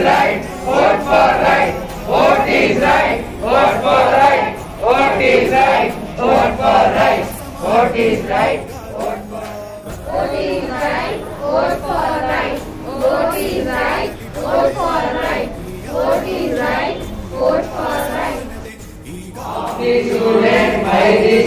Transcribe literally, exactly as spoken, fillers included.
right. Vote for right. Vote is right. Vote for right. Vote is right. Vote for right. Vote is right. Vote for Vote is right. Vote for right. Vote is right. Vote for right. Vote is right. Vote for right. The student by the